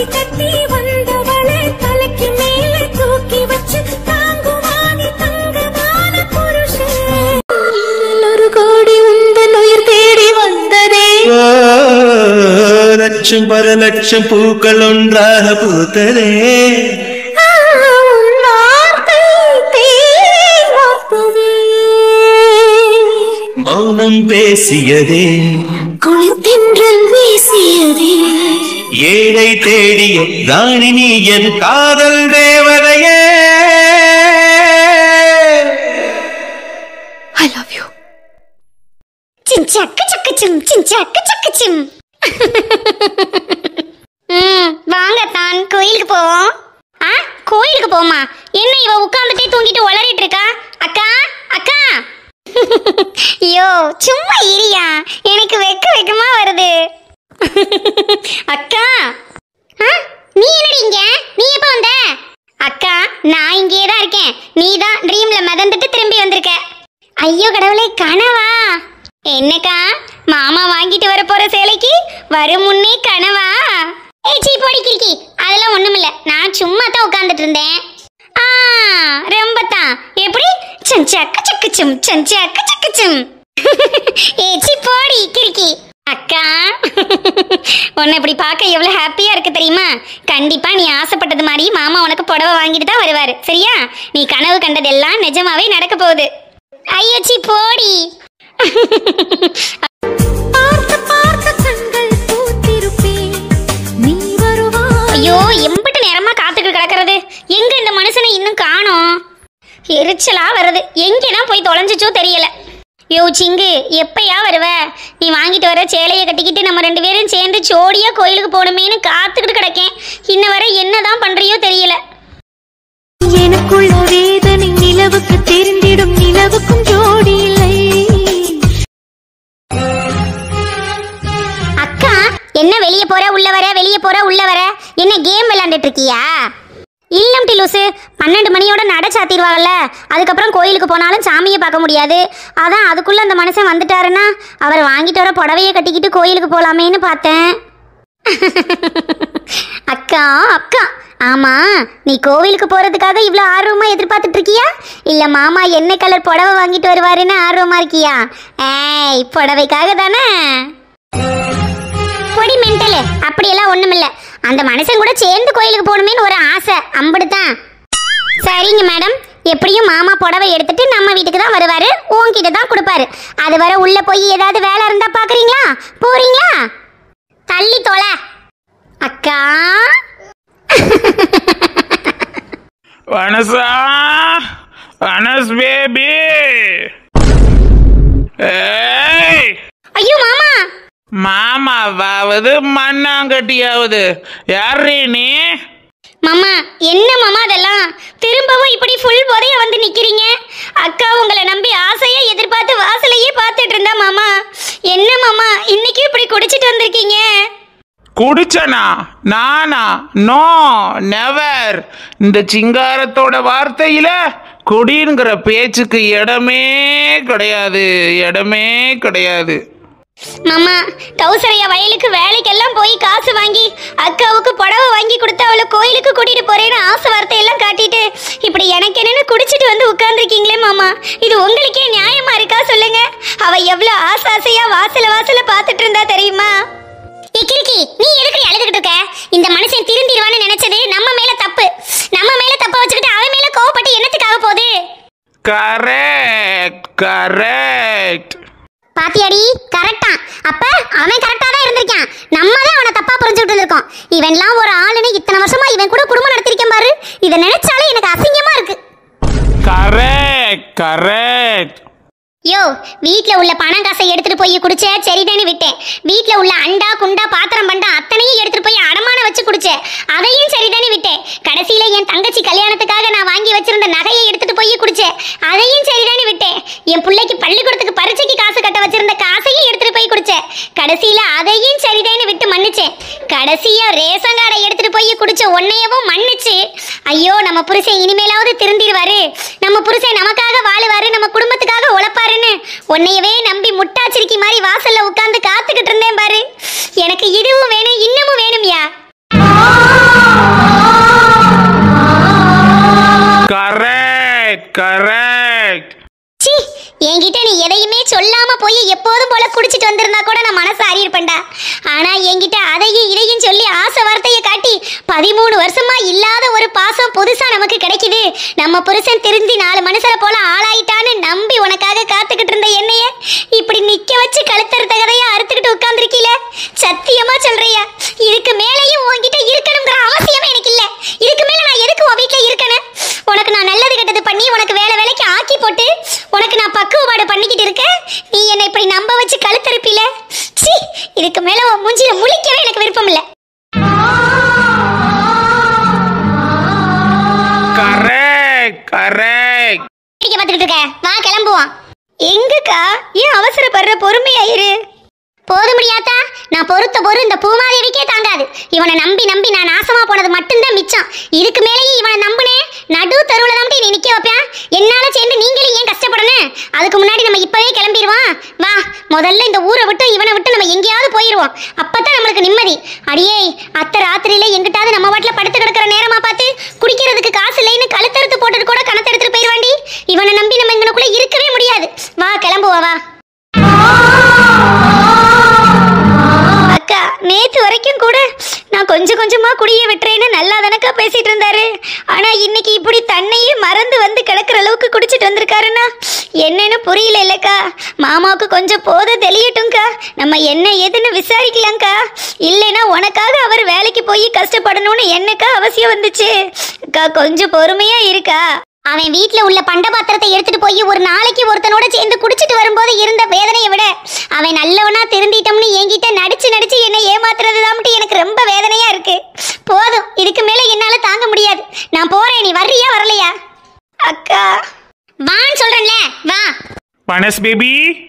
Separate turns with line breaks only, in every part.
லட்சம் பல லட்சம் பூக்கள் ஒன்றாக பூத்ததே மௌனம் பேசியதே
குளித்தென்றல் வீசியதே
ஏழை தேடிய ராணி நீ என் காதல் தேவதையே.
I love you. சின்சாக்கு சக்கச்சும் சின்சாக்கு சக்கச்சும். வாங்க தான் கோயிலுக்கு போவோம். கோயிலுக்கு போமா? என்ன இவ உட்கார்ந்துட்டே தூங்கிட்டு உளறிட்டு இருக்கா? அக்கா அக்கா. ஐயோ சும்மா இரியா, எனக்கு வெக்கமா வருது. அக்கா நீ என்னடி இங்க? நீ எப்ப வந்த? அக்கா நான் இங்கேயே தான் இருக்கேன். நீ தான் ட்ரீம்ல மிதந்துட்டு திரும்பி வந்திருக்க. ஐயோ கடவுளே, கனவா? என்னக்கா மாமா வாங்கிட்டு வர போற சேலைக்கு வரும் முன்னே கனவா? ஏச்சி போடி கிறுக்கி, அதெல்லாம் ஒண்ணுமில்ல. நான் சும்மா தான் உட்கார்ந்துட்டு இருந்தேன். ரொம்ப தான். எப்படி? சஞ்சக்க சக்கச்சும் சஞ்சக்க சக்கச்சும். ஏச்சி போடி கிறுக்கி. அக்கா உன்னை இப்படி பார்க்க எவ்வளவு ஹாப்பியா இருக்கு தெரியுமா? கண்டிப்பா நீ ஆசைப்பட்டது மாதிரி மாமா உனக்கு புடவை வாங்கிட்டு தான் வருவாரு, சரியா? நீ கனவு கண்டதெல்லாம் நிஜமாவே நடக்க போகுது. ஐயோச்சி போடி. ஐயோ எம்பிட்டு நேரமா காத்துக்கு கிடக்கிறது. எங்க இந்த மனுஷனை இன்னும் காணோம்? எரிச்சலா வருது. எங்கதான் போய் தொலைஞ்சிச்சோ தெரியல. யோ சிங்கு, எப்பயா வருவ? நீ வாங்கிட்டு வர சேலையை கட்டிக்கிட்டு நம்ம 2 பேரும் சேர்ந்து ஜோடியா கோயிலுக்கு போகணுமேனு காத்துக்கிட்டு கிடக்கேன். இன்ன வரை என்னதான் பண்றியோ தெரியல.
எனக்குள்ள வேதனை நிலவுக்கு தெரிந்திடும், நிலவுக்கும் ஜோடி இல்லை.
அக்கா என்ன வெளியே போற உள்ள வர, வெளியே போற உள்ள வர? என்ன கேம் விளையாண்டுட்டு இருக்கியா? இல்லம் டிலூசு, 12 மணியோட நட சாத்திடுவாங்கல்ல. அதுக்கப்புறம் கோயிலுக்கு போனாலும் சாமியை பார்க்க முடியாது. அதான் அதுக்குள்ள அந்த மனுஷன் வந்துட்டாருன்னா அவர் வாங்கிட்டு வர புடவையை கட்டிக்கிட்டு கோயிலுக்கு போகலாமேன்னு பார்த்தேன். அக்கா அக்கா, ஆமா நீ கோவிலுக்கு போறதுக்காக இவ்வளோ ஆர்வமா எதிர்பார்த்துட்டு இருக்கியா, இல்ல மாமா என்ன கலர் புடவை வாங்கிட்டு வருவாருன்னு ஆர்வமா இருக்கியா? ஏய், புடவைக்காக தானே. பொடி மென்டலு, அப்படியெல்லாம் ஒண்ணுமில்ல. அந்த மனுஷன் கூட சேர்ந்து கோயிலுக்கு போகணுமேனு ஒரு ஆசை, அம்புடுதான். சரிங்க மேடம், எப்படியும் மாமா புடவை எடுத்துட்டு நம்ம வீட்டுக்கு தான் வருவாரு, உன்கிட்ட தான் கொடுப்பாரு. அது வரை உள்ள போய் ஏதாவது வேலை இருந்தா பாக்குறீங்களா? போறீங்களா? தள்ளி தொலை. அக்கா
வனசா, வனஸ் பேபி. ஏய்,
ஐயோ மாமா.
மாமாவாவது மண்ணாங்கட்டியாவது யாரே நீ?
மாமா என்ன மாமா அதெல்லாம்? திரும்பவும் இப்படி ஃபுல் போதையா வந்து நிக்கிறீங்க? அக்கா உங்களை நம்பி ஆசையா எதிர்பார்த்து வாசலையே பார்த்துட்டு இருந்தா மாமா. என்ன மாமா இன்னைக்கு இப்படி குடிச்சிட்டு வந்திருக்கீங்க?
குடிச்சனா? நானா? No, never. இந்த சிங்காரத்தோட வார்த்தையில குடிங்கிற பேச்சுக்கு இடமே கிடையாது, இடமே கிடையாது.
மாமா டவுசரையா வயலுக்கு வேலைக்கெல்லாம் போய் காசு வாங்கி அக்காவுக்கு புடவை வாங்கி கொடுத்து அவளை கோயிலுக்கு கூட்டிட்டு போறேன்னு ஆசை வார்த்தையெல்லாம் காட்டிட்டு இப்படி எனக்கு என்னன்னு குடிச்சிட்டு வந்து உட்கார்ந்துருக்கீங்களே மாமா, இது உங்களுக்கே நியாயமா இருக்கா சொல்லுங்க? அவ எவ்வளவு ஆசையா வாசல பார்த்துட்டு இருந்தா தெரியுமா? கிறுக்கி, நீ எதுக்கு அழுதுகிட்டு இருக்க? இந்த மனுஷன் திருந்திடுவான்னு நினைச்சது நம்ம மேல தப்பு. நம்ம மேல தப்ப வச்சுக்கிட்டு அவன் மேல கோவப்பட்டு என்னத்துக்காக போகுது?
Correct correct.
பாத்தியாடி, கரெக்டா? அப்ப அவன் கரெக்டா தான் இருந்திருக்கான், நம்ம தான் அவனை தப்பா புரிஞ்சுட்டு இருக்கோம். இவன்லாம் ஒரு ஆளுன்னு இத்தனை வருஷமா இவன் கூட குடும்பம் நடத்திருக்கேன் பாரு. இதை நினைச்சாலே எனக்கு அசிங்கமா இருக்கு.
Correct correct.
யோ, வீட்ல உள்ள பணம் காசை எடுத்துட்டு போய் குடிச்ச சரிதானே விட்டேன். வீட்ல உள்ள அண்டா குண்டா பாத்திரம் பண்டா அத்தனையும் எடுத்துட்டு போய் அடமான வச்சு குடிச்ச, அதையும் சரிதானே விட்டேன். கடைசியில என் தங்கச்சி கல்யாணத்துக்காக நான் வாங்கி வச்சிருந்த நகையை எடுத்துட்டு போய் குடிச்ச, அதையும் சரிதானே விட்டேன். என் பிள்ளைக்கு பள்ளிக்கூடத்துக்கு பரீட்சைக்கு காசு கட்ட வச்சிருந்த காசையும் எடுத்துட்டு போய் குடிச்ச, கடைசியில அதையும் சரிதானே விட்டு மன்னிச்சேன். கடைசியா ரேஷன் கார்டை எடுத்துட்டு போய் குடிச்ச உன்னையவும் மன்னிச்சு, ஐயோ நம்ம புருஷன் இனிமேலாவது திருந்திடுவாரு, நம்ம புருஷன் நமக்காக வாழுவாரு, நம்ம குடும்பத்துக்காக உழைப்பாரு, உன்னையவே நம்பி முட்டாச்சிரிக்கி மாதிரி வாசல்ல உட்கார்ந்து காத்துக்கிட்டு இருந்தேன் பாரு. எனக்கு இதுவும் வேணும் இன்னமும் வேணும்யா.
கரெக்ட்.
சி, என்கிட்ட நீ எதையுமே சொல்லாம போய் எப்போதும் போல குடிச்சிட்டு வந்திருந்தா கூட நான் மனசு அறியிருப்பேன்டா. ஆனா என்கிட்ட அதையும் இதையும் சொல்லி ஆசை வார்த்தையை காட்டி 13 வருஷமா இல்லாத ஒரு பாசம் புதுசா நமக்கு கிடைக்குது. நம்ம புருஷன் திருந்தி 4 மனுஷரை போல ஆளாயிட்டான்னு நம்பி உனக்காக காத்துக்கிட்டு இருந்த என்னைய இப்படி நிக்க வச்சு கழுத்தறுத்த கதையா அறுத்துக்கிட்டு உட்கார்ந்துருக்கீல. சத்தியமா சொல்றியா, இதுக்கு மேலேயும் உன்கிட்ட இருக்கணுங்கிற அவசியமே எனக்கு இல்ல. இதுக்கு மேல நான் எதுக்கு உன் வீட்டுல இருக்கணும்? உனக்கு நான் நல்லது கெட்டது பண்ணி உனக்கு வேலைக்கு ஆக்கி போட்டு உனக்கு நான் பக்குவப்பாடு பண்ணிக்கிட்டு இருக்கேன். நீ என்னை இப்படி நம்ப வச்சு கழுத்தறுப்பில. சி, இதுக்கு மேல உன் மூஞ்சில முழிக்கவே எனக்கு விருப்பம் இல்ல.
Correct correct.
பார்த்துக்கிட்டு இருக்க, வா கிளம்புவோம். எங்கக்கா, ஏன் அவசரப்படுற? பொறுமையாயிரு. போது முடியாதா? நான் பொறு இந்த பூமாதேவிக்கே தாங்காது. இவனை நம்பி நான் நாசமா போனது மட்டும்தான் மிச்சம். இதுக்கு மேலேயும் இவனை நம்புனேன், நடு தெருவுல தான் நீ நிக்க வைப்பேன். என்னால சேர்ந்து நீங்களும் ஏன் கஷ்டப்படணும்? அதுக்கு முன்னாடி நம்ம இப்பவே கிளம்பிடுவோம். வா, முதல்ல இந்த ஊரை விட்டு இவனை விட்டு நம்ம எங்கேயாவது போயிடுவோம். அப்பதான் நம்மளுக்கு நிம்மதி. அடியே, அத்தை ராத்திரியில எங்கிட்டாவது நம்ம வாட்டில படுத்து கிடக்கிற நேரமா பார்த்து குடிக்கிறதுக்கு காசு இல்லைன்னு கழுத்தறுத்து போட்டுட்டு கூட கணத்தை எடுத்துட்டு போயிடுவாண்டி. இவனை நம்பி நம்ம இங்கனுக்குள்ள இருக்கவே முடியாது. வா கிளம்புவா. வா அக்கா, நேத்து வரைக்கும் கூட நான் கொஞ்சமா குடிய விட்டுறேன்னு நல்லா தானக்கா பேசிட்டு இருந்தாரு. ஆனா இன்னைக்கு இப்படி தன்னையே மறந்து வந்து கிடக்குற அளவுக்கு குடிச்சிட்டு வந்திருக்காருன்னா என்னன்னு புரியல இல்லக்கா. மாமாவுக்கு கொஞ்சம் போத தெளியட்டும்க்கா, நம்ம என்ன ஏதுன்னு விசாரிக்கலாம்க்கா. இல்லைன்னா உனக்காக அவர் வேலைக்கு போய் கஷ்டப்படணும்னு என்னக்கா அவசியம் வந்துச்சு? அக்கா கொஞ்சம் பொறுமையா இருக்கா. அவன் வீட்டுல உள்ள பண்ட பாத்திரத்தை எடுத்துட்டு போய் ஒரு நாளைக்கு ஒருத்தனோட சேர்ந்து குடிச்சிட்டு வரும்போது இருந்த வேதனையை விட அவன் நல்லவனா திருந்திட்டோம்னு என்கிட்ட நடிச்சு என்னை ஏமாத்துறதுதான் எனக்கு ரொம்ப வேதனையா இருக்கு. போதும், இதுக்கு மேல என்னால தாங்க முடியாது. நான் போறேன், நீ வர்றியா வரலையா? அக்கா வான்னு சொல்றேன்ல, வா.
வனஸ் பேபி.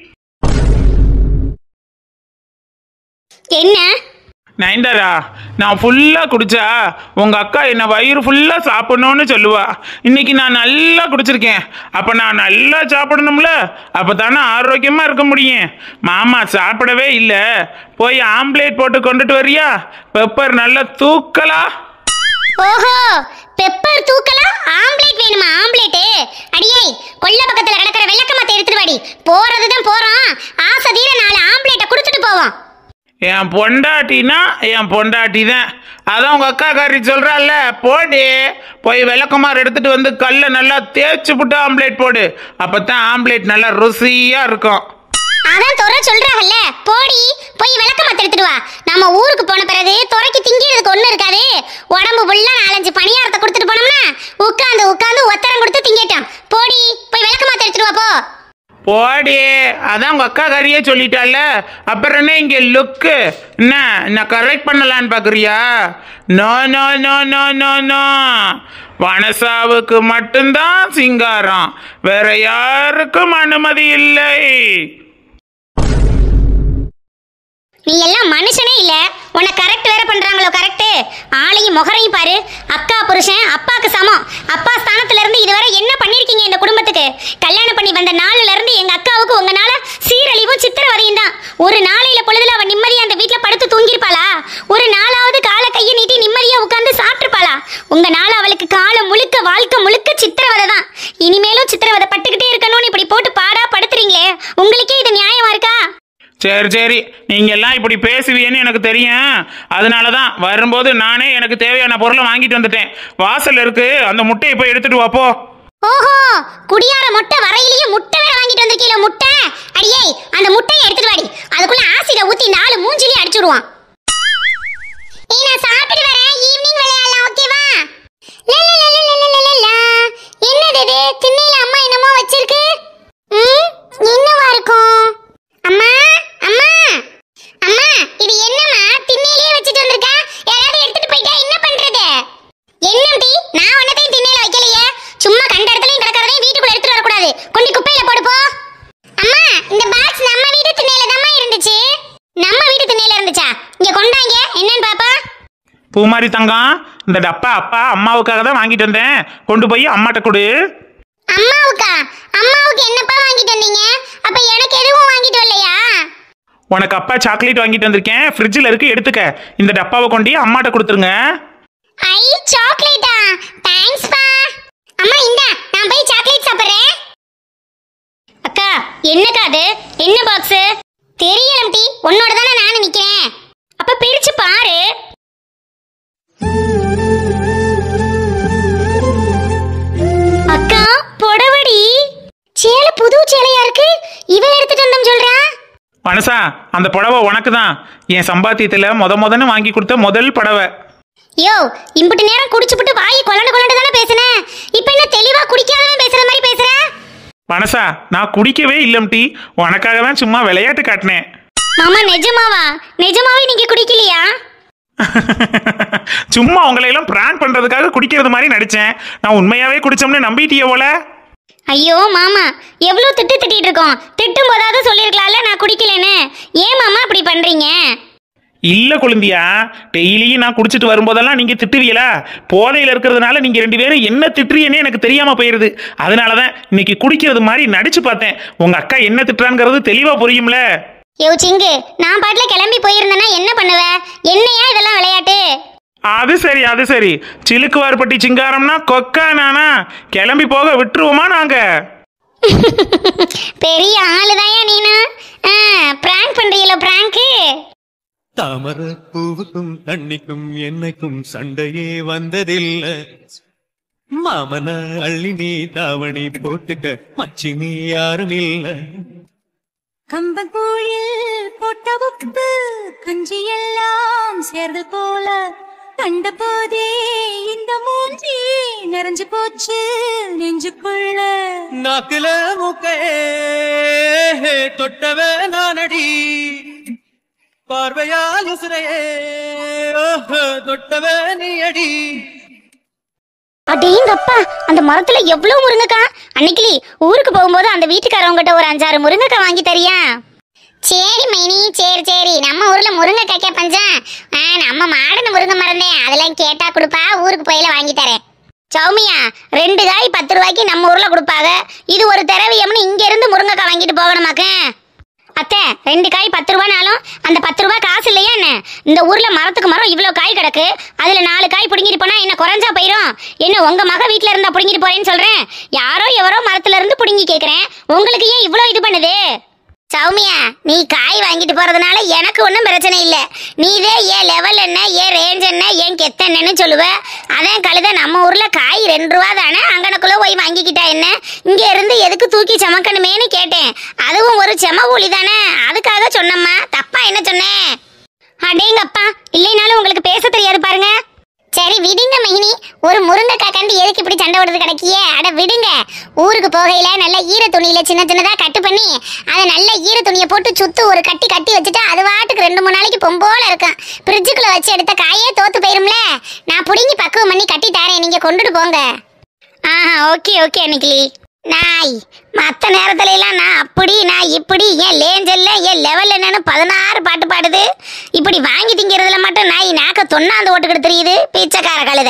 என்ன
நயன்தாரா, நான் ஃபுல்லாக குடிச்சா உங்கள் அக்கா என்னை வயிறு ஃபுல்லாக சாப்பிடணும்னு சொல்லுவா. இன்னைக்கு நான் நல்லா குடிச்சிருக்கேன். அப்போ நான் நல்லா சாப்பிடணும்ல, அப்போ தானே ஆரோக்கியமாக இருக்க முடியும். மாமா சாப்பிடவே இல்லை, போய் ஆம்லேட் போட்டு கொண்டுட்டு வரியா? பெப்பர் நல்லா தூக்கலா.
ஓஹோ, பெப்பர் தூக்கலா? ஆம்லேட் வேணுமா? ஆம்லேட் அடியே, கொல்ல பக்கத்துல கிடக்கிற விளக்கமாத்த எடுத்துட்டு வாடி. போறதுதான் போறோம், ஆசை தீர 4 ஆம்லேட்டை கொடுத்துட்டு போவோம்.
என் பொண்டாட்டினா என் பொண்டாட்டி தான். அதான் உங்கள் அக்கா காரி சொல்கிறாள்ல, போடு போய் விளக்குமாறு எடுத்துகிட்டு வந்து கல்லை நல்லா தேய்ச்சி விட்டு ஆம்லேட் போடு. அப்போ தான் ஆம்லேட் நல்லா ருசியாக இருக்கும்.
அதான் துறை சொல்றாங்கல்ல, போடி போய் விளக்கமாத்த எடுத்துட்டு வா. நம்ம ஊருக்கு போன பிறகு துறைக்கு திங்கிறதுக்கு ஒன்றும் இருக்காது. உடம்பு ஃபுல்லாக 4-5 பணியாரத்தை கொடுத்துட்டு போனோம்னா உட்காந்து ஒத்தரம் கொடுத்து திங்கிட்டோம். போடி போய் விளக்கமாத்த எடுத்துட்டு வா. போ
போடி. அதான் உங்கள் அக்கா காரியே சொல்லிட்டால, அப்புறம் என்ன இங்கே லுக்கு என்ன கரெக்ட் பண்ணலான்னு பார்க்குறியா? No no no no no no. வனசாவுக்கு மட்டும்தான் சிங்காரம், வேற யாருக்கும் அனுமதி இல்லை.
நீ எல்லாம் மனுஷனே இல்ல, உன்னை கரெக்ட் வேற பண்றாங்களோ? கரெக்ட் ஆளையும் முகரையும் பாரு. அக்கா புருஷன் அப்பாக்கு சமம். அப்பா ஸ்தானத்துல இருந்து இதுவரை என்ன பண்ணிருக்கீங்க இந்த குடும்பத்துக்கு? கல்யாணம் பண்ணி வந்த நாள்ல இருந்து எங்க அக்காவுக்கு உங்கனால சீரழிவும் சித்திரவதையும் தான். ஒரு நாளையில பொழுதுல அவன் நிம்மதியா அந்த வீட்டுல படுத்து தூங்கிருப்பாளா? ஒரு நாளாவது காலை கையை நீட்டி நிம்மதியா உட்கார்ந்து சாப்பிட்டுருப்பாளா? உங்க நாள அவளுக்கு காலம் முழுக்க வாழ்க்கை முழுக்க சித்திரவதை தான். இனிமேலும் சித்திரவதை பட்டுக்கிட்டே இருக்கணும்னு இப்படி போட்டு பாடா படுத்துறீங்களே, உங்களுக்கே இது நியாயமா இருக்கா?
சரி, நீங்க எல்லாம் இப்படி பேசுவீன்னு எனக்கு தெரியும். அதனால தான் வரும்போது நானே எனக்கு தேவையான பொருளை வாங்கிட்டு வந்துட்டேன். வாசல் இருக்கு, அந்த முட்டையை போய் எடுத்துட்டு வாப்போ.
ஓஹோ, குடியார முட்டை வரையிலேயே முட்டை வேற வாங்கிட்டு வந்திருக்கீல. முட்டை அடியே, அந்த முட்டையை எடுத்துட்டு வாடி. அதுக்குள்ள ஆசிட ஊத்தி 4 மூஞ்சிலையும் அடிச்சுடுவான். நான் சாப்பிட்டு வரேன், ஈவினிங் விளையாடலாம், ஓகேவா? என்னது இது? திண்ணையில அம்மா என்னமோ வச்சிருக்கு. என்னவா இருக்கும்? அம்மா அம்மா அம்மா, இது என்னம்மா திண்ணையிலே வச்சிட்டு வந்திருக்க? யாராவது எடுத்துட்டு போயிட்டா என்ன பண்றது? என்னடி, நான் ஒன்னதையும் திண்ணையில வைக்கலையே. சும்மா கண்ட இடத்துலயும் கிடக்கறதையும் வீட்டுக்குள்ள எடுத்துட்டு வரக்கூடாது. கொண்டு குப்பையில போடு போ. அம்மா, இந்த பாக்ஸ் நம்ம வீட்டு திண்ணையில தான்மா இருந்துச்சு. நம்ம வீட்டு திண்ணையில இருந்துச்சா? இங்க கொண்டாங்க, என்னன்னு பாப்பா.
பூமாரி தங்கம், இந்த டப்பா அப்பா அம்மாவுக்காக தான் வாங்கிட்டு வந்தேன், கொண்டு போய் அம்மாட்ட கொடு.
அம்மாவுக்கா? அம்மாவுக்கு என்னப்பா வாங்கிட்டு வந்தீங்க? அப்ப எனக்கு எதுவும் வாங்கிட்டு வரலையா?
உனக்கு அப்பா சாக்லேட் வாங்கிட்டு வந்திருக்கேன், ஃப்ரிட்ஜில் இருக்கு, எடுத்துக்க. இந்த டப்பாவை கொண்டு அம்மாட்ட கொடுத்துருங்க.
ஐ, சாக்லேட்டா? தேங்க்ஸ் பா. அம்மா இந்தா, நான் போய் சாக்லேட் ஸ்வீட் சாப்பிடுறேன். அக்கா என்னக்கா அது? என்ன பாக்ஸ்? தெரியல டி, உன்னோட தானே நானும் நிக்கிறேன். அப்ப பிரிச்சு பாரு. அக்கா புடவடி. சேலை புது சேலையா இருக்கு. இவ எடுத்துட்டு வந்தோம் சொல்றா.
மனசா, அந்த புடவை உனக்கு தான். என் சம்பாத்தியத்துல முதன்னு வாங்கி கொடுத்த முதல் புடவை.
யோ, இம்புட்டு நேரம் குடிச்சுப்புட்டு வாயை கொலண்டு தானே பேசுனேன். இப்ப என்ன தெளிவா குடிக்காதவன் பேசுற மாதிரி பேசுற?
மனசா, நான் குடிக்கவே இல்லம் டி, உனக்காக தான் சும்மா விளையாட்டு காட்டினேன்.
மாமா நிஜமாவா? நிஜமாவே நீங்க குடிக்கலையா?
சும்மா உங்களை எல்லாம் பிராங்க் பண்றதுக்காக குடிக்கிறது மாதிரி நடிச்சேன். நான் உண்மையாவே குடிச்சோம்னு நம்பிட்டிய போல.
ஐயோ மாமா, எவ்வளவு திட்டிட்டு இருக்கோம். திட்டும் போதாவது சொல்லிருக்கலாம்ல நான் குடிக்கலன்னு. ஏன் மாமா இப்படி பண்றீங்க?
இல்ல குழந்தையா, டெய்லியும் நான் குடிச்சிட்டு வரும்போதெல்லாம் நீங்க திட்டுவீங்களா? போதையில இருக்கிறதுனால நீங்க 2 பேரும் என்ன திட்டுறீங்கன்னு எனக்கு தெரியாம போயிருது. அதனாலதான் இன்னைக்கு குடிக்கிறது மாதிரி நடிச்சு பார்த்தேன். உங்க அக்கா என்ன திட்டுறாங்கிறது தெளிவா புரியும்ல.
யோ சிங்கு, நான் பாட்டுல கிளம்பி போயிருந்தேன்னா என்ன பண்ணுவ? என்னையா இதெல்லாம் விளையாட்டு?
அது சரி சிலுக்குவார்பட்டி சிங்காரம்னா கொக்கா நானா? கிளம்பி போக விட்டுருவோமா நாங்க?
பெரிய ஆளுதாயா நீனா? பிராங்க் பண்றீங்களோ? பிராங்க்.
தாமர பூவுக்கும் தண்ணிக்கும் என்னைக்கும் சண்டையே வந்ததில்லை. மாமன அள்ளி நீ தாவணி போட்டுக்க மச்சி நீ யாரும் இல்ல.
கம்பங்கூழில் போட்ட உப்பு கஞ்சி எல்லாம் சேர்ந்து போல கண்ட போதே இந்த மூஞ்சி நிறைஞ்சு போச்சு நெஞ்சுக்குள்ள.
நாக்குல மூக்கே தொட்டவ நானடி, பார்வையால் உசுரையே தொட்டவ நீ அடி.
அடேங்கப்பா, அந்த மரத்துல எவ்வளவு முருங்கைக்காய். அன்னைக்கு ஊருக்கு போகும்போது அந்த வீட்டுக்காரவங்கிட்ட ஒரு 5-6 முருங்கைக்காய் வாங்கி தரியா? சரி மைனி, சரி. நம்ம ஊர்ல முருங்கைக்காய்க்க பஞ்சம். நம்ம மாடுன முருங்கை மரந்தேன், அதெல்லாம் கேட்டா கொடுப்பா. ஊருக்கு போயில வாங்கி தரேன். சௌமியா, 2 காய் 10 ரூபாய்க்கு நம்ம ஊர்ல கொடுப்பாங்க. இது ஒரு திரவியம்னு இங்க இருந்து முருங்கைக்காய் வாங்கிட்டு போகணுமாக்க? அத்தை, 2 காய் 10 ரூபானாலும் அந்த 10 ரூபாய் காசு இல்லையா என்ன? இந்த ஊர்ல மரத்துக்கு மரம் இவ்வளவு காய் கிடக்கு. அதுல 4 காய் பிடுங்கிட்டு போனா என்ன குறைஞ்சா போயிரும்? என்ன உங்க மக வீட்டுல இருந்தா பிடுங்கிட்டு போறேன்னு சொல்றேன்? யாரோ எவரோ மரத்துல இருந்து பிடுங்கி கேக்குறேன். உங்களுக்கு ஏன் இவ்வளவு இது பண்ணுது? சௌமியா, நீ காய் வாங்கிட்டு போறதுனால எனக்கு ஒன்றும் பிரச்சனை இல்லை. நீதே ஏன் லெவல் என்ன, ஏன் ரேஞ்ச் என்ன, ஏன் கெத்த என்னன்னு சொல்லுவ. அதான் கழுத, நம்ம ஊர்ல காய் 2 ரூபா தானே, அங்கனக்குள்ள போய் வாங்கிக்கிட்டா என்ன? இங்க இருந்து எதுக்கு தூக்கி சமக்கணுமேனு கேட்டேன். அதுவும் ஒரு செம கூலி தானே, அதுக்காக சொன்னம்மா. தப்பா என்ன சொன்னேன்? அடேங்கப்பா, இல்லைனாலும் உங்களுக்கு பேச தெரியாது பாருங்க. சரி விடுங்க மைனி, ஒரு முருங்கைக்காய் கண்டு எதுக்கு இப்படி சண்டை விடுறது கிடக்கியே? அட விடுங்க. ஊருக்கு போகையில நல்ல ஈர துணியில சின்னதா கட்டு பண்ணி அதை நல்ல ஈர துணியை போட்டு சுத்து ஒரு கட்டி வச்சுட்டா அது வாட்டுக்கு 2-3 நாளைக்கு பொம்போல இருக்கும். ஃப்ரிட்ஜுக்குள்ள வச்சு எடுத்த காயே தோத்து போயிரும்ல. நான் புடிங்கி பக்குவம் பண்ணி கட்டி தரேன், நீங்க கொண்டுட்டு போங்க. ஓகே அன்னைக்கு. நாய் மற்ற நேரத்துல எல்லாம் நான் அப்படி நான் இப்படி, என் லேஞ்சல்ல என் லெவல் என்னன்னு 16 பாட்டு பாடுது. இப்படி வாங்கி திங்கிறதுல மட்டும் நாய் நாக்க தொண்ணாந்து ஓட்டுக்கிட்டு தெரியுது. பீச்சக்கார கழுத.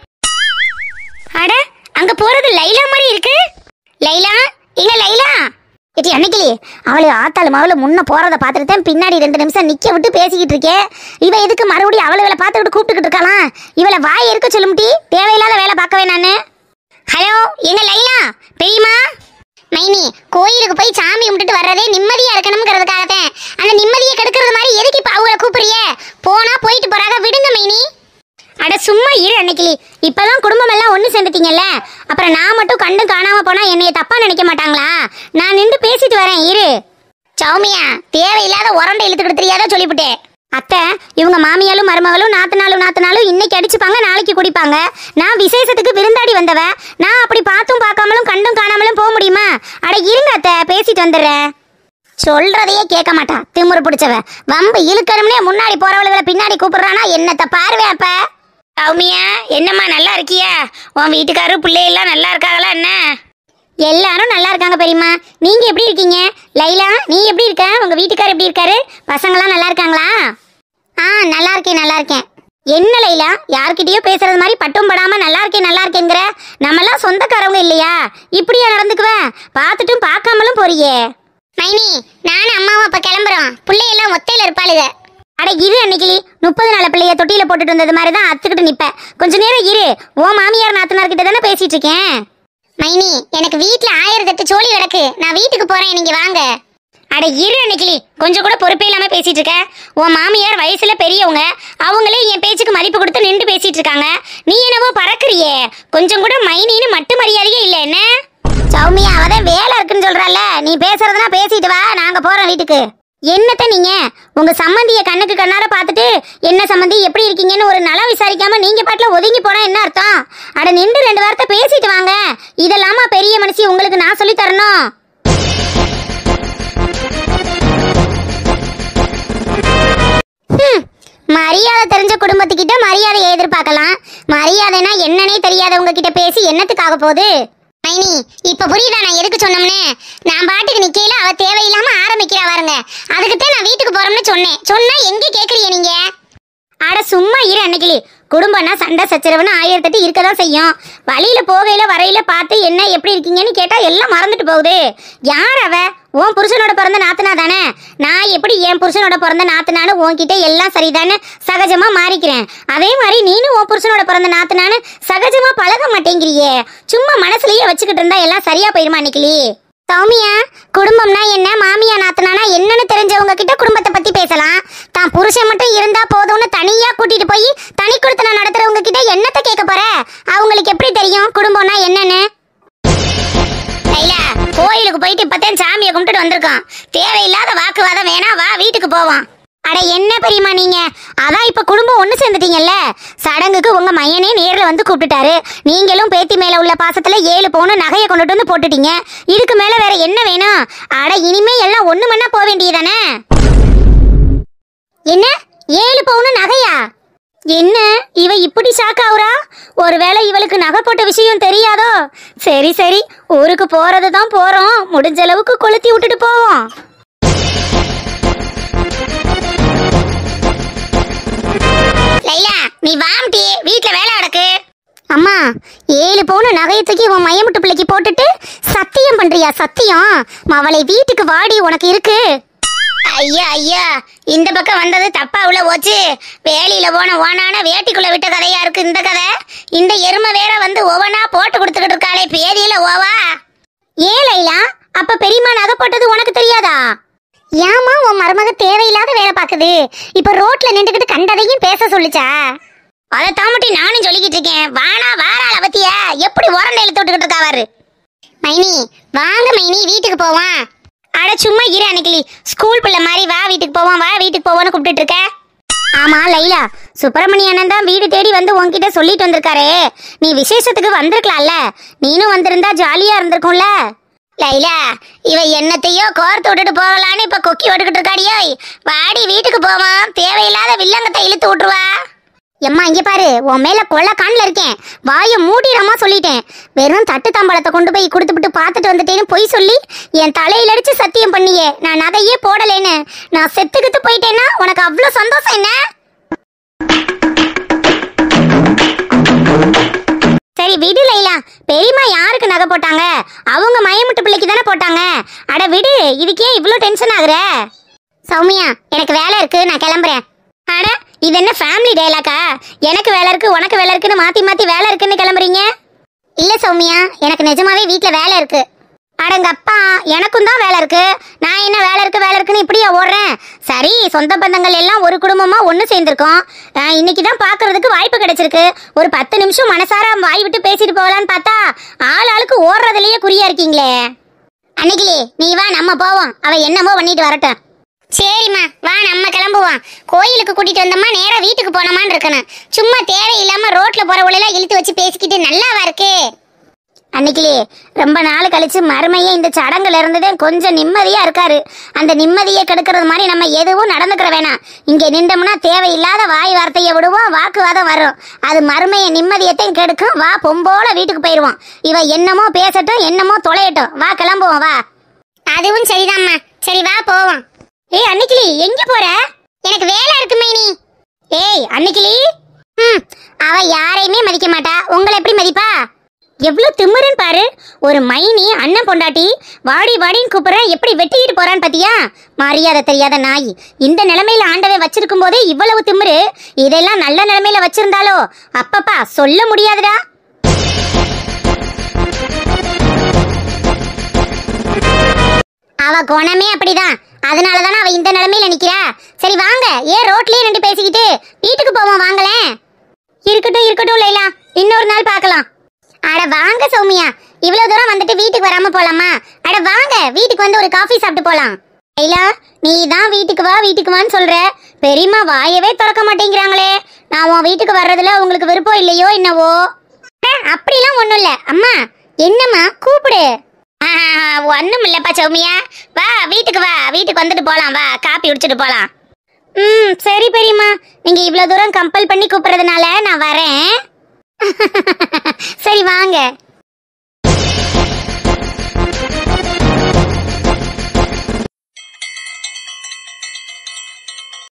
அட, அங்க போறது லைலா மாதிரி இருக்கு. லைலா, இங்க லைலா. ஏடி அன்னைக்கு அவளு ஆத்தாலும் அவளு முன்ன போறத பார்த்துட்டு பின்னாடி 2 நிமிஷம் நிக்க விட்டு பேசிக்கிட்டு இருக்கே. இவ எதுக்கு மறுபடியும் அவளை பார்த்துக்கிட்டு கூப்பிட்டுக்கிட்டு இருக்கலாம்? இவளை வாய் இருக்க சொல்லும்டி, தேவையில்லாத வேலை பார்க்கவே நானு. ஹலோ, எங்க லைலா பெரியமா? மைனி, கோயிலுக்கு போய் சாமி கும்பிட்டுட்டு வர்றதே நிம்மதியா இருக்கணும்ங்கிறதுக்காகத்தான். அந்த நிம்மதியை கெடுக்கிறது மாதிரி எதுக்கு இப்ப அவளை கூப்பிடுறிய? போனா போயிட்டு போறாங்க, விடுங்க மைனி. அட சும்மா இரு அன்னைக்கு. இப்பதான் குடும்பம் எல்லாம் ஒண்ணு சேர்ந்துட்டீங்கல்ல, அப்புறம் நான் மட்டும் கண்டு காணாம போனா என்னைய தப்பா நினைக்க மாட்டாங்களா? நான் நின்று பேசிட்டு வரேன் இரு. சௌமியா, தேவையில்லாத உரண்டை இழுத்துக்கிட்டு தெரியாத சொல்லிவிட்டேன். அத்தை, இவங்க மாமியாலும் மருமகளும் நாத்தனாலும் இன்னைக்கு அடிச்சுப்பாங்க, நாளைக்கு குடிப்பாங்க. நான் விசேஷத்துக்கு விருந்தாடி வந்தவ. நான் அப்படி பார்த்தும் பார்க்காமலும் கண்டும் காணாமலும் போக முடியுமா? அட இருங்க அத்தை, பேசிட்டு வந்துடுறேன். சொல்றதையே கேட்க மாட்டா, திமுரு பிடிச்சவ. வம்பு இழுக்கணும்னே முன்னாடி போறவளுகளை பின்னாடி கூப்பிடுறானா என்னத்த பார்வை? அப்ப சௌமியா, என்னம்மா நல்லா இருக்கியா? உன் வீட்டுக்காரரு பிள்ளையெல்லாம் நல்லா இருக்காங்களா என்ன? எல்லாரும் நல்லா இருக்காங்க பெரியம்மா. நீங்க எப்படி இருக்கீங்க? லைலா, நீ எப்படி இருக்க? உங்க வீட்டுக்காரர் எப்படி இருக்காரு? பசங்களாம் நல்லா இருக்காங்களா? நல்லா இருக்கேன். என்ன லைலா, யார்கிட்டயோ பேசுறது மாதிரி பட்டும் படாம நல்லா இருக்கேங்கிற? நம்மெல்லாம் சொந்தக்காரவங்க இல்லையா? இப்படியா நடந்துக்குவேன்? பார்த்துட்டும் பார்க்காமலும் போறியே. மைனி, நானும் அம்மாவும் அப்ப கிளம்புறோம். பிள்ளையெல்லாம் ஒத்தையில இருப்பாளுங்க. அட இரு அன்னைக்கு, 30 நாள் பிள்ளைய தொட்டியில போட்டுட்டு வந்தது மாதிரிதான் அத்துக்கிட்டு நிப்ப. கொஞ்ச நேரம் இரு. ஓ மாமியார் நாத்தனார் கிட்ட தானே பேசிட்டு இருக்கேன். மைனி, எனக்கு வீட்ல 1008 சோழி கிடக்கு. நான் வீட்டுக்கு போறேன், நீங்க வாங்க. அட இரு அன்னைக்கிளி, கொஞ்சம் கூட பொறுப்பே இல்லாம பேசிட்டு இருக்க. உன் மாமியார் வயசுல பெரியவங்க, அவங்களே என் பேச்சுக்கு மதிப்பு கொடுத்து நின்று பேசிட்டு இருக்காங்க. நீ என்னவோ பறக்குறியே, கொஞ்சம் கூட மைனின்னு மட்டு மரியாதையே இல்ல என்ன? சௌமியா, அவதான் வேலை இருக்குன்னு சொல்றால, நீ பேசுறதுனா பேசிட்டு வா, நாங்க போறோம் வீட்டுக்கு. என்னத்த நீங்க உங்க சம்பந்திய கண்ணுக்கு கண்ணார பார்த்துட்டு என்ன சம்பந்தி எப்படி இருக்கீங்கன்னு ஒரு நலம் விசாரிக்காம நீங்க பாட்டுல ஒதுங்கி போனா என்ன அர்த்தம்? அட நின்று 2 வார்த்தை பேசிட்டு வாங்க. இதெல்லாமா பெரிய மனுஷி உங்களுக்கு நான் சொல்லி தரணும்? மரியாதை தெரிஞ்ச குடும்பத்துக்கிட்ட மரியாதையை எதிர்பார்க்கலாம். மரியாதைனா என்னன்னே தெரியாதவங்க கிட்ட பேசி என்னத்துக்காக போகுது? மைனி, இப்ப புரியுதா நான் எதுக்கு சொன்னோம்னு? நான் பாட்டுக்கு நிக்கையில அவ தேவையில்லாம ஆரம்பிக்கிறா பாருங்க. அதுக்குத்தான் நான் வீட்டுக்கு போறோம்னு சொன்னா எங்க கேக்குறீங்க நீங்க? அட சும்மா இரு அன்னைக்கிளி. குடும்பம்னா சண்டை சச்சரவுன்னு 1008 இருக்கதான் செய்யும். வழியில போகையில வரையில பார்த்து என்ன எப்படி இருக்கீங்கன்னு கேட்டா எல்லாம் மறந்துட்டு போகுது. யார் அவ? உன் புருஷனோட பிறந்த நாத்தனா தானே. நான் எப்படி என் புருஷனோட பிறந்த நாத்தனான்னு உன்கிட்ட எல்லாம் சரிதானே சகஜமா மாறிக்கிறேன். அதே மாதிரி நீனும் உன் புருஷனோட பிறந்த நாத்தனான்னு சகஜமா பழக மாட்டேங்கிறியே. சும்மா மனசுலயே வச்சுக்கிட்டு இருந்தா எல்லாம் சரியா போயிருமா அன்னைக்கிளி? சௌமியா, குடும்பம்னா என்ன, மாமியா நாத்தனானா என்னன்னு தெரிஞ்சவங்க கிட்ட குடும்பத்தை பத்தி பேசலாம். தான் புருஷன் மட்டும் இருந்தா போதும்னு தனியா கூட்டிட்டு போய் தனி குடுத்தனம் நடத்துறவங்க கிட்ட என்னத்த கேட்க போற? அவங்களுக்கு எப்படி தெரியும் குடும்பம்னா என்னன்னு? கோயிலுக்கு போயிட்டு இப்பதான் சாமியை கும்பிட்டு வந்திருக்கோம். தேவையில்லாத வாக்குவாதம் வேணா, வா வீட்டுக்கு போவோம். அட என்ன பெரியமா நீங்க, அதான் இப்ப குடும்பம் ஒண்ணு சேர்ந்துட்டீங்கல்ல. சடங்குக்கு உங்க மையனே நேர்ல வந்து கூப்பிட்டுட்டாரு. நீங்களும் பேத்தி மேல உள்ள பாசத்துல 7 பவுன் நகையை கொண்டுட்டு வந்து போட்டுட்டீங்க. இதுக்கு மேல வேற என்ன வேணும்? அட இனிமே எல்லாம் ஒண்ணு மண்ணா போக வேண்டியதானே? என்ன 7 பவுன் நகையா? என்ன இவ இப்படி ஷாக் ஆகுறா? ஒருவேளை இவளுக்கு நகை போட்ட விஷயம் தெரியாதோ? சரி சரி, ஊருக்கு போறதுதான் போறோம், முடிஞ்ச அளவுக்கு கொளுத்தி விட்டுட்டு போவோம். லைலா, நீ வாம்டி, வீட்ல வேலை நடக்கு. அம்மா, 7 பவுன் நகையத்துக்கு உன் மையமுட்டு பிள்ளைக்கு போட்டுட்டு சத்தியம் பண்றியா? சத்தியம் அவளை வீட்டுக்கு வாடி, உனக்கு இருக்கு. ஐயா ஐயா, இந்த பக்கம் வந்தது தப்பா உள்ள போச்சு. வேலியில போன ஓனான வேட்டிக்குள்ள விட்ட கதையா இருக்கு இந்த கதை. இந்த எருமை வேற வந்து ஒவ்வொன்னா போட்டு கொடுத்துக்கிட்டு இருக்காளே பேதியில ஓவா. ஏன் லைலா, அப்ப பெரியம்மா நகை போட்டது உனக்கு தெரியாதா? ஏமா உன் மருமக தேவையில்லாத வேலை பாக்குது? இப்ப ரோட்ல நின்றுகிட்டு கண்டதையும் பேச சொல்லிச்சா? அதை தாமட்டி நானும் சொல்லிக்கிட்டு இருக்கேன். வானா வாராள பத்திய எப்படி உரண்ட இழுத்து விட்டுக்கிட்டு இருக்காவாரு. மைனி வாங்க மைனி, வீட்டுக்கு போவான். அட சும்மா இரு அன்னைக்கிளி, ஸ்கூல் பிள்ளை மாதிரி வா வீட்டுக்கு போவான், வா வீட்டுக்கு போவான்னு கூப்பிட்டு இருக்க. ஆமா லைலா, சுப்பிரமணிய அண்ணன் தான் வீடு தேடி வந்து உன்கிட்ட சொல்லிட்டு வந்திருக்காரே. நீ விசேஷத்துக்கு வந்திருக்கலாம்ல, நீனும் வந்திருந்தா ஜாலியா இருந்திருக்கும்ல. லைலா, இவ என்னத்தையோ கோர்த்து விட்டுட்டு போகலான்னு இப்ப கொக்கி விட்டுக்கிட்டு இருக்காடியோ. வாடி வீட்டுக்கு போவான், தேவையில்லாத வில்லங்கத்தை இழுத்து விட்டுருவா. எம்மா இங்க பாரு, உன் மேல கொள்ள காண்ல இருக்கேன், வாயை மூடிடாமா சொல்லிட்டேன். வெறும் தட்டு தம்பளத்தை கொண்டு போய் கொடுத்துட்டு பார்த்துட்டு வந்துட்டேன்னு பொய் சொல்லி என் தலையில அடிச்சு சத்தியம் பண்ணியே நான் நகையே போடலேன்னு. நான் செத்துக்கிட்டு போயிட்டேன்னா உனக்கு அவ்வளவு சந்தோஷம் என்ன? சரி விடு லைலா, பெரியம்மா யாருக்கு நகை போட்டாங்க? அவங்க மயமுட்டு பிள்ளைக்கு தானே போட்டாங்க. அட விடு, இதுக்கே இவ்வளோ டென்ஷன் ஆகுற? சௌமியா, எனக்கு வேலை இருக்கு, நான் கிளம்புறேன். அட இது என்ன ஃபேமிலி டயலாக்கா? எனக்கு வேலை இருக்கு உனக்கு வேலை இருக்குன்னு மாத்தி மாத்தி வேலை இருக்குன்னு கிளம்புறீங்க? இல்ல சௌமியா, எனக்கு நிஜமாவே வீட்டுல வேலை இருக்கு. அடங்கப்பா, எனக்கும் தான் வேலை இருக்கு. நான் என்ன வேலை இருக்குன்னு இப்படியா ஓடுறேன்? சரி, சொந்த பந்தங்கள் எல்லாம் ஒரு குடும்பமா ஒன்று சேர்ந்துருக்கோம். இன்னைக்கு தான் பார்க்கறதுக்கு வாய்ப்பு கிடைச்சிருக்கு. ஒரு 10 நிமிஷம் மனசார வாய் விட்டு பேசிட்டு போகலான்னு பார்த்தா ஆளுக்கு ஓடுறதுலயே குறியா இருக்கீங்களே. அன்னைக்கு நீ வா, நம்ம போவோம். அவ என்னமோ பண்ணிட்டு வரட்டும். சரிம்மா வா, நம்ம கிளம்புவோம். கோயிலுக்கு கூட்டிட்டு வந்தோம்மா நேரா வீட்டுக்கு போனோமான்னு இருக்கணும். சும்மா தேவையில்லாம ரோட்ல போறவளெல்லாம் இழுத்து வச்சு பேசிக்கிட்டு நல்லாவா இருக்கு? அன்னைக்கு ரொம்ப நாள் கழிச்சு மருமையே இந்த சடங்குல இருந்ததே கொஞ்சம் நிம்மதியா இருக்காரு. அந்த நிம்மதியை கெடுக்கிறது மாதிரி நம்ம எதுவும் நடந்துக்கிற வேணாம். இங்க நின்றோம்னா தேவையில்லாத வாய் வார்த்தையை விடுவோம், வாக்குவாதம் வரும். அது மருமையை நிம்மதியத்தையும் கெடுக்கும். வா, பொம்போல வீட்டுக்கு போயிடுவோம். இவ என்னமோ பேசட்டும், என்னமோ தொலையட்டும். வா கிளம்புவோம் வா. அதுவும் சரிதாம்மா, சரி வா போவோம். ஏய் அன்னைக்கிளி, எங்க போற? எனக்கு வேலை இருக்கு மைனி. ஏய் அன்னைக்கிளி, அவ யாரையுமே மதிக்க மாட்டா, உங்களை எப்படி மதிப்பா? எவ்வளவு திமிருன்னு பாரு. ஒரு மைனி அண்ணன் பொண்டாட்டி வாடி வாடின்னு கூப்பிடுற, எப்படி வெட்டிக்கிட்டு போறான்னு பாத்தியா? மரியாதை தெரியாத நாய். இந்த நிலைமையில ஆண்டவே வச்சிருக்கும் போதே இவ்வளவு திமிரு. இதெல்லாம் நல்ல நிலைமையில வச்சிருந்தாலோ அப்பப்பா சொல்ல முடியாதுடா. அவ குணமே அப்படிதான், அதனாலதானே அவ இந்த நிலைமையில நிக்கிறா. சரி வாங்க, ஏன் ரோட்லயே நின்று பேசிக்கிட்டு வீட்டுக்கு போவோம் வாங்களேன். இருக்கட்டும் இருக்கட்டும் லைலா, இன்னொரு நாள் பார்க்கலாம். அட வாங்க சௌமியா, இவ்வளவு தூரம் வந்துட்டு வீட்டுக்கு வராம போலாமா? அட வாங்க, வீட்டுக்கு வந்து ஒரு காஃபி சாப்பிட்டு போலாம். லைலா, நீ தான் வீட்டுக்கு வா வீட்டுக்கு வான்னு சொல்ற, பெரியம்மா வாயவே திறக்க மாட்டேங்கிறாங்களே. நான் உன் வீட்டுக்கு வர்றதுல உங்களுக்கு விருப்பம் இல்லையோ என்னவோ? அப்படிலாம் ஒண்ணும் இல்ல அம்மா. என்னம்மா கூப்பிடு. ஒண்ணும் இல்லப்பா சௌமியா, வா வீட்டுக்கு வா, வீட்டுக்கு வந்துட்டு போலாம், வா காப்பி குடிச்சிட்டு போலாம். சரி பெரியம்மா, நீங்க இவ்வளவு தூரம் கம்பல் பண்ணி கூப்பிடுறதுனால நான் வரேன். சரி வாங்க.